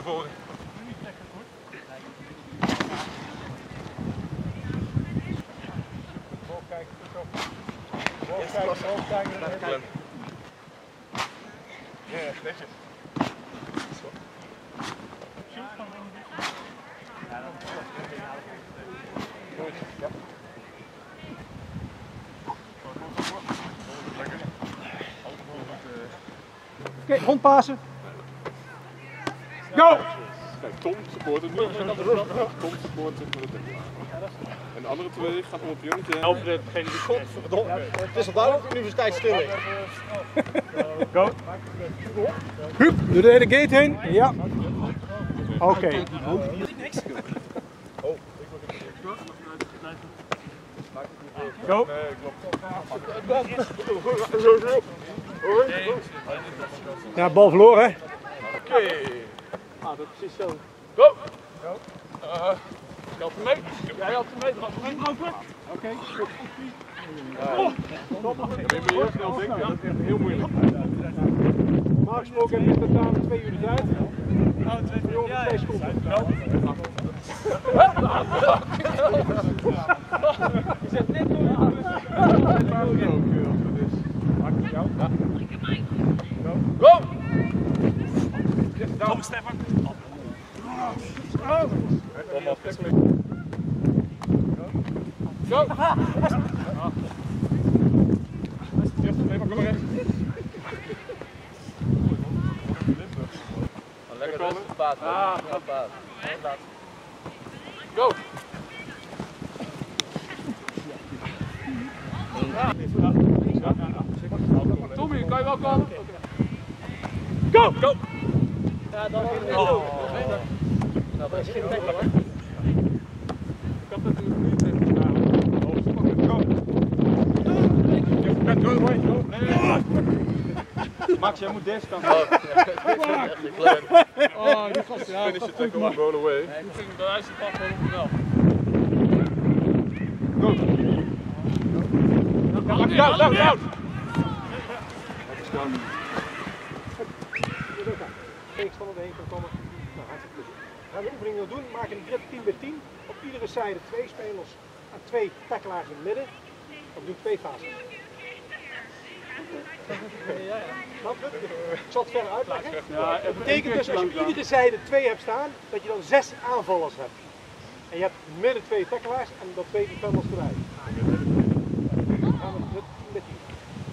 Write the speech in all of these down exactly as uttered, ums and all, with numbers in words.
voren. Boven kijken, goed op. Boven kijken, boven kijken. Ja, netjes. Goed, ja. Oké, okay, rondpassen. Go! Kijk, Tom support het nu. Tom support het nu. En de andere twee gaat om op Jongetje. Help degene die godverdomme. Het is al duidelijk universiteit stil ligt. Go! Hup, door de hele gate heen. Ja. Oké. Okay. Go! Ja, bal verloren hè? Oké. Okay. Ah, dat is precies zo. Go! Go. Uh, je had hem mee. Jij had hem mee. Gaat hem mee open. Oké, goed. Oh! Dan ben je heel snel denken. Dat is echt heel moeilijk. Normaal gesproken heb je totaal twee uur de tijd. Nou, twee uur. Ja, twee seconden. Je zet net door. Go! Kom, Stefan. Go! Lekker rustig paas. Ah, paas. Go! Tommy, kan je wel komen? Go! Go! Ja, dan is het oh. Nou, dat is geen tackle hoor. Ik had natuurlijk niet tegen gedaan. Max, jij moet deze kant. Oh, die gast, ja, finish it, take one goal away. Nee, ik ging bij wijze van gewoon op wel. Go! Down, down, down! Tegenstander erheen kan komen. Nou, hartstikke goed. We gaan de oefening nog doen. We maken een grid tien bij tien. Op iedere zijde twee spelers en twee tackelaars in het midden. We doen twee fases. Ik zal het verder uitleggen. Ja, het betekent dus als je op iedere zijde twee hebt staan, dat je dan zes aanvallers hebt. En je hebt in het midden twee tackelaars en dat twee defenders erbij. Dan gaan we het tien bij tien.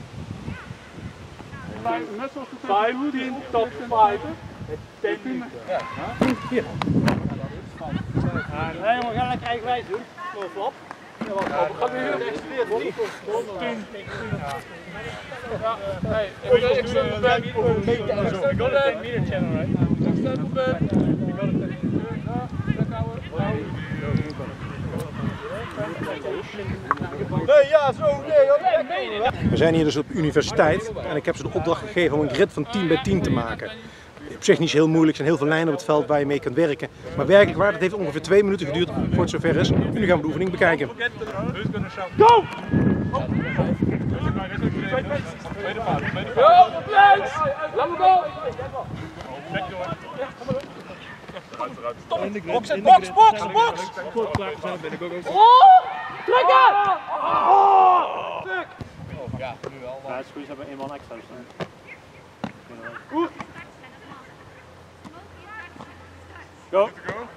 vijftien tot vijf. tien. Ja. Hier. Nee jongen, ga lekker eigenwijs doen. Nog flap. Ja, we gaan weer heel geëxplodeerd worden. Ja, hey, ik ga ik sta op bed. Ik ga de meter channel, right? Ik sta op bed. Ik ga het nee, ja, zo, nee, we zijn hier dus op de universiteit en ik heb ze de opdracht gegeven om een grid van tien bij tien te maken. Op zich niet zo heel moeilijk, er zijn heel veel lijnen op het veld waar je mee kunt werken. Maar werkelijk waar, dat heeft ongeveer twee minuten geduurd voor het zover is. En nu gaan we de oefening bekijken. Go! Go, please! Laat me go! Box, box, box, box! Oh! Trekken! Oh! Stuk! Ja, nu wel. Ja, het is goed, ze hebben één man extra staan. Goed! Go!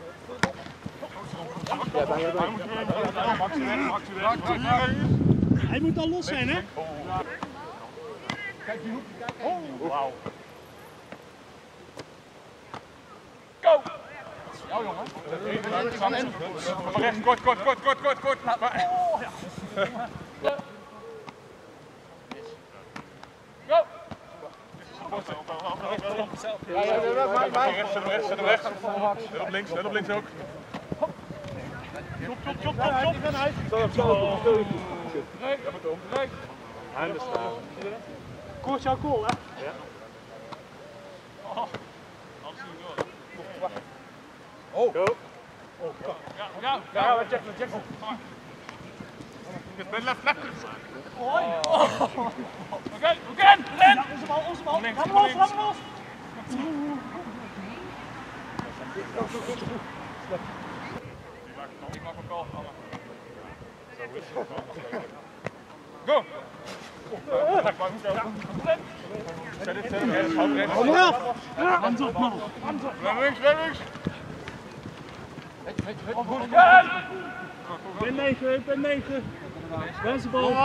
Hij moet al los zijn, hè? Kijk die hoek, kijk. Oh, wauw. Go! Ja, jongen. Kom rechts, kort, kort, kort, kort, kort, kort. Laat maar. Go! Ja, ja, ja, maar rechts, rechts, rechts. En op links, en op links ook. Chop, chop, chop, chop, chop. Ik ben uit. Stel hem, stel hem. Rijk, ja, maar om. Rijk. Handen staan. Koers jouw goal, hè? Ja. Oh, alles zien we door. Oh. Go. Oh, ja, ja, ja, ja, check, check. Ben left, left. Oké, oké, ren! Onze bal, onze bal. Links, Laat hem los, links. laat hem los. Ik mag ook al. Go! Zet het, zet het. Kom maar af! Hand op, man! Hand op! Blijf links, blijf links! Ben negen, ben negen! Waar de bal?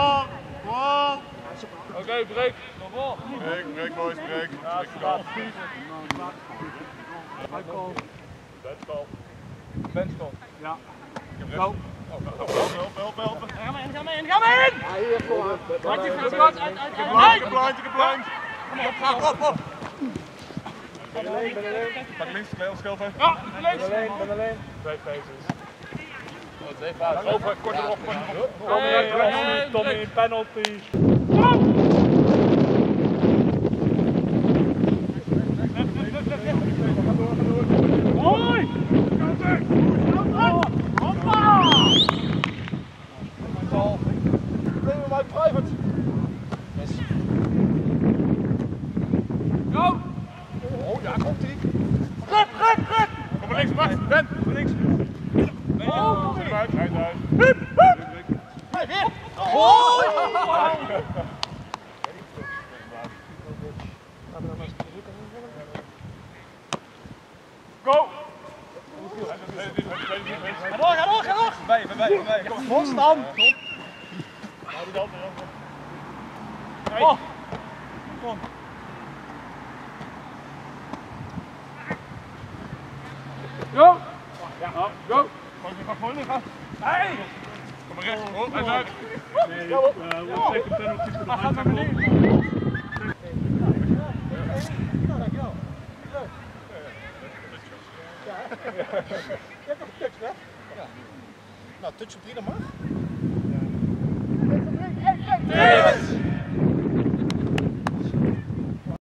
Oké, break. Nog vol. Break, break boys, break. Ja, staat. Benchbal. Benchbal. Ja. Go. Help, help, help. Ga maar in, ga maar in, ga maar in! Maak die van uit, uit, uit, uit. Ik heb blind, ik heb blind. Kom op, op, op. Pak links, Leo, Schelven. Ja, links. Ben alleen, ben alleen. Twee faces. Twee faces. Over, kort erop, kort erop. Tommy, Tommy, penalty! Hoi! Neem hem uit private. Go! Oh ja, komt ie. Rep, rep, rep! Kom maar links, Max. Ben, kom maar links. Oh, kom eruit. Hij is uit. Hup, hup! Hey, weer! Oh! Go! Ga door, ga door, ga door! Bij, bij, bij, bij. Kom, los dan! Hou die dan, oh! Kom! Go! Ja, go! Ga gewoon liggen! Hey! Kom maar rechts, oh, hij is uit! Nee, uh, we trekken een penalty voor de Hij gaat naar handbal. beneden! Nou, touch op drie, dat mag.